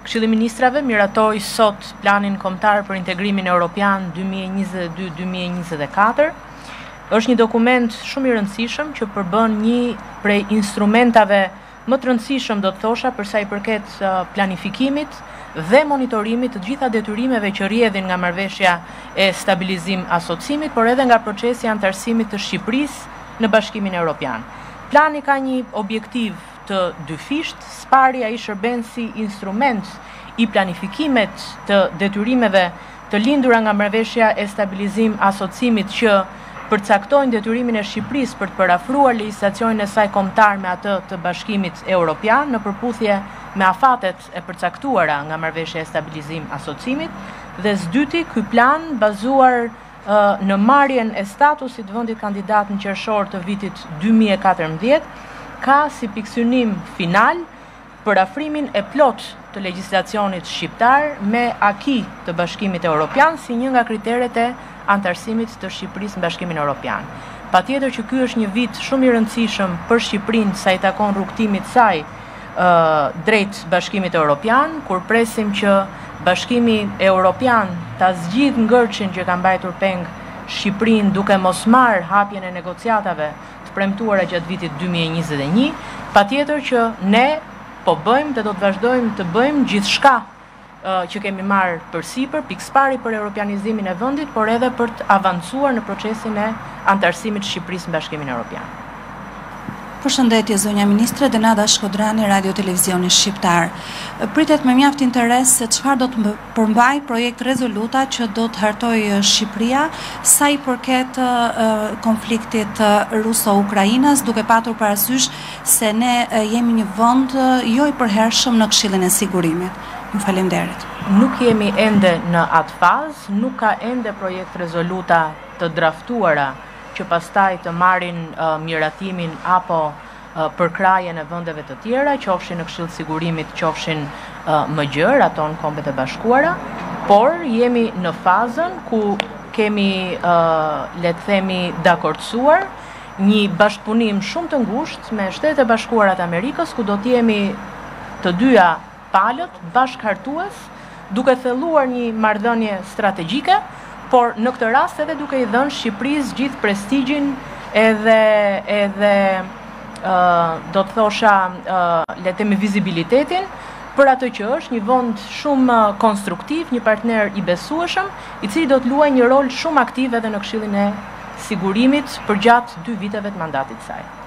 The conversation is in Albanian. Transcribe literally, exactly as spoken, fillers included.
Këshilli i Ministrave miratoi sot planin kombëtar për integrimin evropian dy mijë e njëzet e dy dy mijë e njëzet e katër. Është një dokument shumë i rëndësishëm që përbën një prej instrumentave më të rëndësishëm, do të thosha, për sa i përket planifikimit dhe monitorimit të gjitha detyrimeve që rrjedhin nga marrëveshja e stabilizim asocimit, por edhe nga procesi i antarësimit të Shqipërisë në Bashkimin Evropian. Plani ka një objektiv të dyfisht, sparja i shërben si instrument i planifikimet të detyrimeve të lindura nga marrëveshja e stabilizim asocimit që përcaktojnë detyrimin e Shqipërisë për të parafruar legjislacionin e saj kombëtar me atë të Bashkimit Evropian në përputhje me afatet e përcaktuara nga marrëveshja e stabilizim asocimit, dhe s'dyti, ky plan bazuar uh, në marrjen e statusit vendit kandidat në qershor të vitit dy mijë e katërmbëdhjetë ka si pikësynim final përafrimin e plot të legjislacionit shqiptar me aki të Bashkimit Evropian si një nga kriteret e antarësimit të Shqipërisë në Bashkimin Evropian. Patjetër që ky është një vit shumë i rëndësishëm për Shqipërinë sa i takon rrugtimit saj uh, drejt Bashkimit Evropian, kur presim që Bashkimi Evropian ta zgjidh ngërçin që ka mbajtur peng Shqipërinë duke mos marrë hapjen e negociatave të premtuara gjatë vitit dy mijë e njëzet e një, patjetër që ne po bëjmë dhe do të vazhdojmë të bëjmë gjithçka uh, që kemi marrë përsipër, pikëspari për europianizimin e vendit, por edhe për të avancuar në procesin e antarësimit të Shqipërisë në Bashkimin Evropian. Përshëndetje zonja ministre, Denada Shkodrani, Radio Televizioni Shqiptar. Pritet me mjaft interes se çfarë do të përmbaj projekt rezoluta që do të hartojë Shqipëria sa i përket uh, konfliktit uh, ruso-ukrainas, duke patur parasysh se ne uh, jemi një vend uh, jo i përhershëm në Këshillin e Sigurimit. Ju falenderit. Nuk jemi ende në atë fazë, nuk ka ende projekt rezoluta të draftuara që pastaj të marrin uh, miratimin apo uh, përkrajen e vendeve të tjera, qofshin në Këshill të Sigurimit, qofshin uh, më gjër, ato në Kombet e Bashkuara, por jemi në fazën ku kemi, uh, le të themi, dakordsuar një bashkëpunim shumë të ngushtë me Shtetet e Bashkuara të Amerikës, ku do të jemi të dyja palët bashkëhartues, duke thelluar një marrëdhënie strategjike, por në këtë rast edhe duke i dhënë Shqipërisë gjithë prestigjin edhe edhe uh, do të thosha uh, le të themi vizibilitetin për atë që është një vend shumë konstruktiv, një partner i besueshëm, i cili do të luajë një rol shumë aktiv edhe në Këshillin e Sigurimit përgjatë dy viteve të mandatit të saj.